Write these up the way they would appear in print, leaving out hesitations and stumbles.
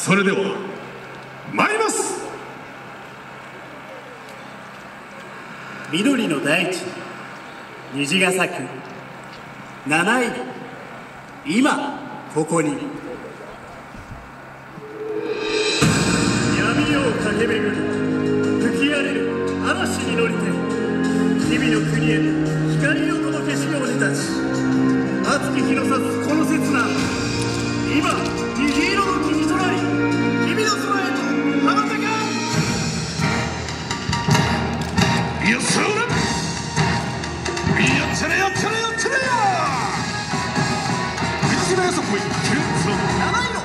それでは参ります。 緑の大地、虹が咲く七色、今ここに。闇を駆け巡り吹き荒れる嵐に乗りて、日々の国へ光を届けしようにたち、熱き日の差すこの刹那、今虹色の君となり、君の空へと羽ばたかん。 よっしゃー、やっちゃれやっちゃれやっちゃれや。藤島よそこいキュッツの七色。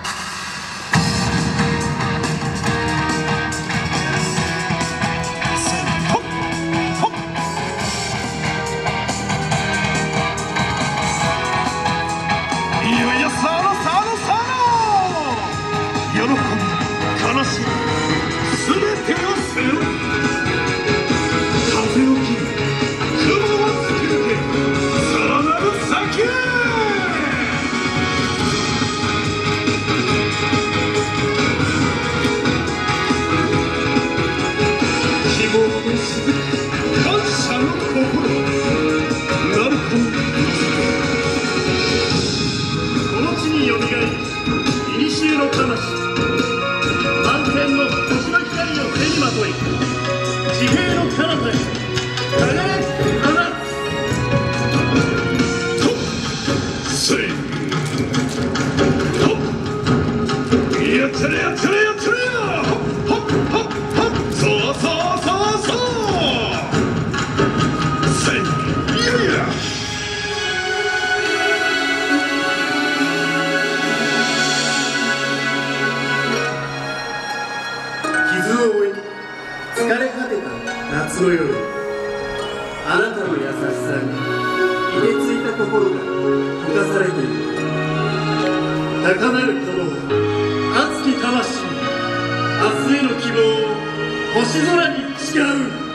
疲れ果てた夏の夜、あなたの優しさに凍てついた心が溶かされている。高鳴る鼓動、熱き魂、明日への希望を星空に誓う。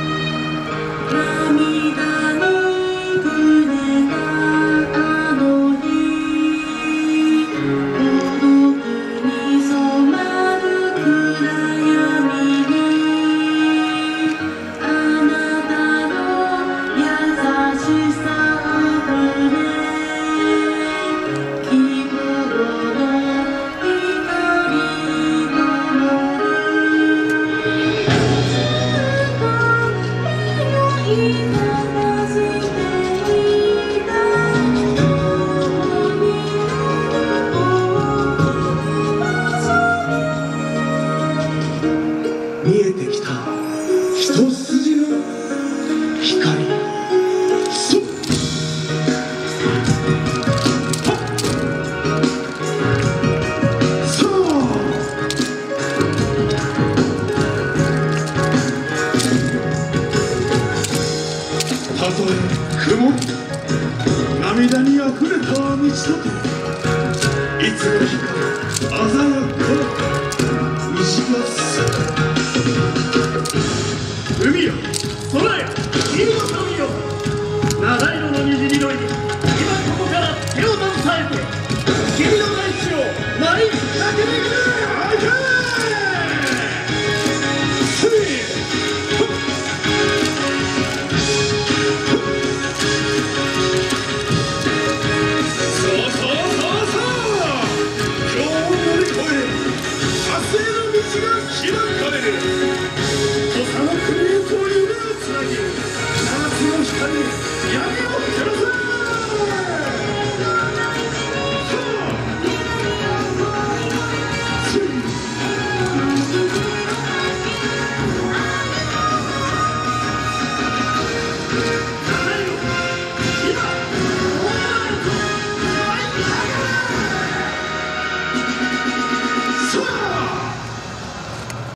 涙に触れたあの日、孤独に染まる暗闇に、あなたの優しさあふれ、希望の光灯る。 見えてきた一筋の光。たとえ曇り涙にあふれた道とて、いつの日か鮮やかに虹が咲く。 海よ空よ君の神よ、七色の虹に乗り、今ここから手を携えて君の大地を舞い駆け巡る。